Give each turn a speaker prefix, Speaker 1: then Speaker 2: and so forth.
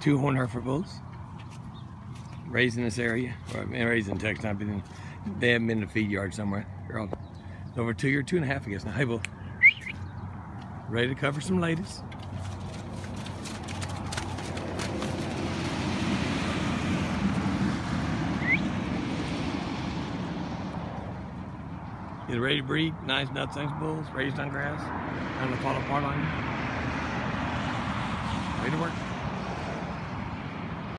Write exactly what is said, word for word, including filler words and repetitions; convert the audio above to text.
Speaker 1: two horn Hereford bulls raised in this area, or raised in Texas. I've been in, they haven't been in a feed yard somewhere. They're all over two year, two and a half, I guess now. Hey, bull, ready to cover some ladies. Get ready to breed. Nice nuts, thanks bulls, raised on grass. Time to fall apart on you. Ready to work.